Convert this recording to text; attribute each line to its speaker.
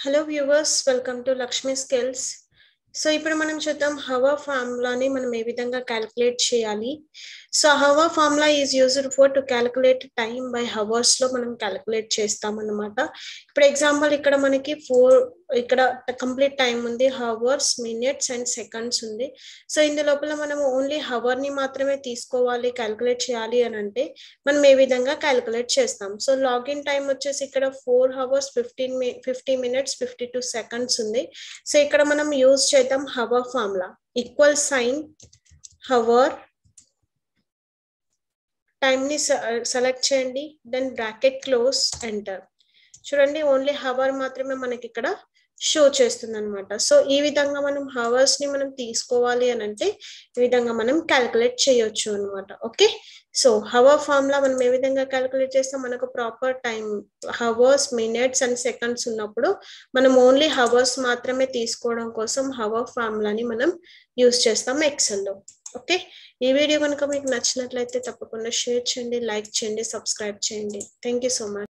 Speaker 1: Hello viewers, welcome to Lakshmi Skills. So ఇప్పుడు మనం చూద్దాం హవా ఫార్ములాని మనం ఏ విధంగా క్యాలిక్యులేట్ చేయాలి. So hour formula is used for to calculate time by hours లో మనం క్యాలిక్యులేట్ చేస్తాం అన్నమాట. ఇప్పుడు ఎగ్జాంపుల్ ఇక్కడ మనకి 4 ఇక్కడ కంప్లీట్ టైం ఉంది, హవర్స్, మినిట్స్ అండ్ సెకండ్స్ ఉంది. సో ఇందు లోపల మనం ఓన్లీ హవర్ ని మాత్రమే తీసుకోవాలి, క్యాలిక్యులేట్ చేయాలి అని అంటే మనం ఏ విధంగా క్యాలిక్యులేట్ చేస్తాం. సో లాగిన్ టైం వచ్చేసి ఇక్కడ 4 hours 50 minutes 52 seconds ఉంది. సో ఇక్కడ మనం యూజ్ చేద్దాం hour formula. Equal sign hour, time ని సెలెక్ట్ చేయండి, దెన్ బ్రాకెట్ క్లోజ్, ఎంటర్. చూడండి ఓన్లీ హవర్ మాత్రమే మనకి ఇక్కడ షో చేస్తుంది అనమాట. సో ఈ విధంగా మనం హవర్స్ ని మనం తీసుకోవాలి అని అంటే ఈ విధంగా మనం క్యాలిక్యులేట్ చేయొచ్చు అనమాట. ఓకే, సో హవర్ ఫార్ములా మనం ఏ విధంగా క్యాలిక్యులేట్ చేస్తాం, మనకు proper time hours, minutes and seconds ఉన్నప్పుడు మనం ఓన్లీ హవర్స్ మాత్రమే తీసుకోవడం కోసం హవర్ ఫార్ములాని మనం యూజ్ చేస్తాం ఎక్సెల్లో. ఓకే, ఈ వీడియో కనుక మీకు నచ్చినట్లయితే తప్పకుండా షేర్ చేయండి, లైక్ చేయండి, సబ్స్క్రైబ్ చేయండి. Thank you so much.